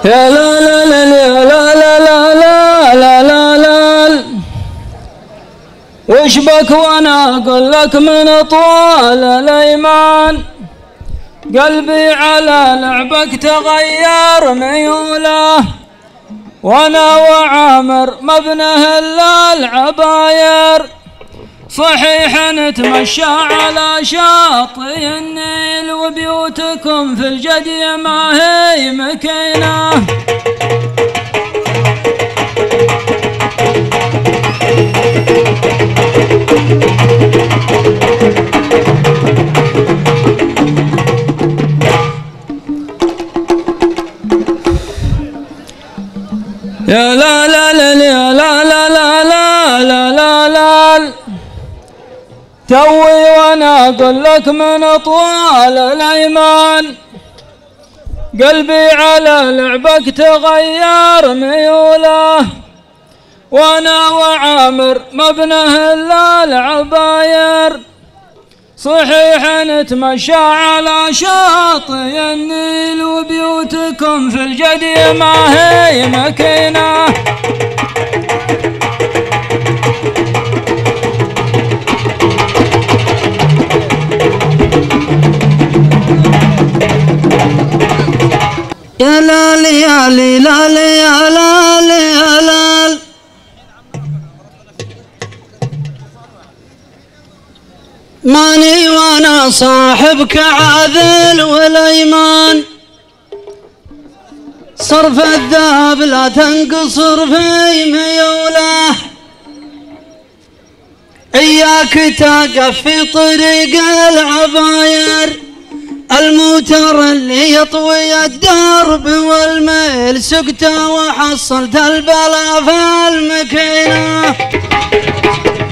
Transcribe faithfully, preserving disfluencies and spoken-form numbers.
يا لا لا لا لا لا لا لا لا لا لا وش بك وانا اقول لك من طوال الايمان قلبي على لعبك تغير ميوله وانا وعامر ما بنه الا العباير صحيح نتمشى على شاطئ النيل وبيوتكم في الجدي ما هي مكينه يا لا لا لا لا لا لا لا لا لا لا توي وانا اقول لك من طوال الايمان قلبي على لعبك تغير ميوله وانا وعامر ما بنه الا العباير صحيح نتمشى على شاطئ النيل وبيوتكم في الجدي ما هي مكينه يا لا يا لي لا لي يا لا لي يا لا ماني وانا صاحبك عاذل والايمان صرف الذهب لا تنقصر في ميوله اياك تقف في طريق العباير الموتر اللي يطوي الدرب والميل سقته وحصلت البلا في المكينه